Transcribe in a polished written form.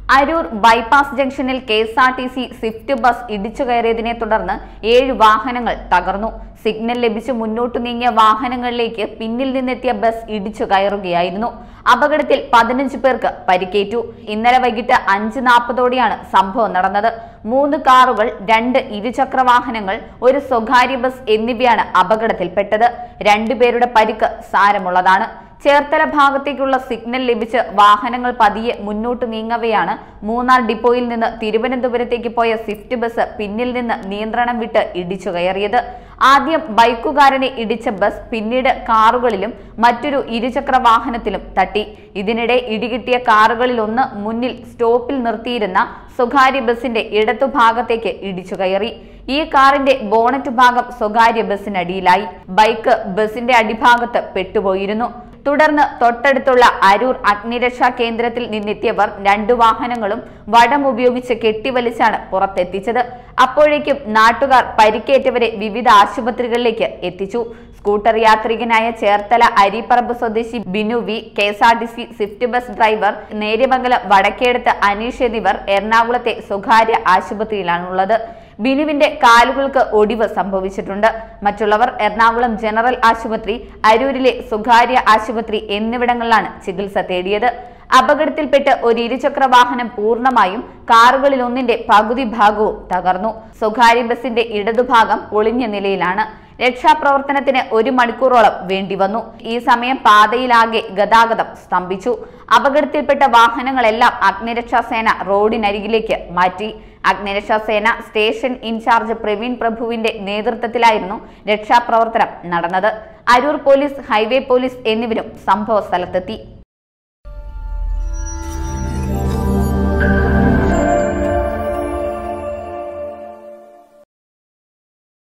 Aroor bypass ജംഗ്ഷനിൽ KSRTC Swift bus ഇടിച്ചു കയറിയതിനെ തുടർന്ന് 7 വാഹനങ്ങൾ തകർന്നു. സിഗ്നൽ ലഭിച്ച് മുന്നോട്ടു നീങ്ങിയ വാഹനങ്ങളിലേക്ക് പിന്നിൽ നിന്നെത്തിയ ബസ് ഇടിച്ചു കയറുകയായിരുന്നു. അപകടത്തിൽ 15 പേർക്ക് പരിക്കേറ്റു. ഇന്നലെ വൈകിട്ട് 5:40ഓടെയാണ് സംഭവം നടന്നത്. 3 കാറുകൾ, 2 ഇരുചക്ര വാഹനങ്ങൾ, ഒരു സ്വകാര്യ ബസ് എന്നിവയാണ് അപകടത്തിൽപ്പെട്ടത്. 2 പേരുടെ പരിക്ക് സാരമുള്ളതാണ്. ചേർത്തല ഭാഗത്തേക്കുള്ള സിഗ്നൽ ലഭിച്ച് വാഹനങ്ങൾ പതിയെ മുന്നോട്ട് നീങ്ങവെയാണ് മൂന്നാർ ഡിപ്പോയിൽ നിന്ന് തിരുവനന്തപുരത്തേക്ക് പോയ സ്വിഫ്റ്റ് ബസ് പിന്നിൽ നിന്ന് നിയന്ത്രണം വിട്ട് ഇടിച്ചു കയറിയത്. ആദ്യം ബൈക്കുകാരനെ ഇടിച്ച ബസ് പിന്നീട് കാറുകളിലും മറ്റൊരു ഇരുചക്ര വാഹനത്തിലും തട്ടി. ഇതിനിടെ ഇടികിട്ടിയ കാറുകളിലൊന്ന് മുന്നിൽ സ്റ്റോപ്പിൽ നിർത്തിയിരുന്ന സ്വകാര്യ ബസിന്റെ ഇടതുഭാഗത്തേക്ക് ഇടിച്ചു കയറി. ഈ കാറിന്റെ ബോണറ്റ് ഭാഗം സ്വകാര്യ ബസിനടിയിലായി. ബൈക്ക് ബസിന്റെ അടിഭാഗത്ത് പെട്ടുപോയിരുന്നു. തുടർന്ന് തൊട്ടടുത്തുള്ള അരൂർ അഗ്നിരക്ഷാ കേന്ദ്രത്തിൽ നിന്നെത്തിയവർ 2 വാഹനങ്ങളും വടം ഉപയോഗിച്ച് കെട്ടിവലിച്ചാണ് പുറത്തെത്തിച്ചത്. അപ്പോഴേക്കും നാട്ടുകാർ പരിക്കേറ്റവരെ വിവിധ ആശുപത്രികളിലേക്ക് എത്തിച്ചു. സ്കൂട്ടർ യാത്രികനായ ചേർത്തല അരിപ്പറമ്പ് സ്വദേശി Binu V, KSRTC Swift bus driver Neriamangalam Vadakkedath Aneesh എന്നിവർ എറണാകുളത്തെ സ്വകാര്യ ആശുപത്രിയിലാണുള്ളത്. ബിനുവിന്റെ കാലുകൾക്ക് ഒടിവ് സംഭവിച്ചിട്ടുണ്ട്. മറ്റുള്ളവർ എറണാകുളം ജനറൽ ആശുപത്രി, അരൂരിലെ സ്വകാര്യ ആശുപത്രി എന്നിവിടങ്ങളിലാണ് ചികിത്സ തേടിയത്. അപകടത്തിൽപ്പെട്ട് ഒരു ഇരുചക്ര വാഹനം പൂർണ്ണമായും കാറുകളിലൊന്നിന്റെ പകുതി ഭാഗവും തകർന്നു. സ്വകാര്യ ബസിന്റെ ഇടതുഭാഗം പൊളിഞ്ഞ നിലയിലാണ്. രക്ഷാപ്രവർത്തനത്തിന് 1 മണിക്കൂറോളം വേണ്ടിവന്നു. ഈ സമയം പാതയിലാകെ ഗതാഗതം സ്തംഭിച്ചു. അപകടത്തിൽപ്പെട്ട വാഹനങ്ങളെല്ലാം അഗ്നിരക്ഷാസേന റോഡിനരികിലേക്ക് മാറ്റി. അഗ്നിരക്ഷാസേന സ്റ്റേഷൻ ഇൻചാർജ് പ്രവീൺ പ്രഭുവിന്റെ നേതൃത്വത്തിലായിരുന്നു രക്ഷാപ്രവർത്തനം നടന്നത്. അരൂർ പോലീസ്, ഹൈവേ പോലീസ് എന്നിവരും സംഭവ സ്ഥലത്തെത്തി.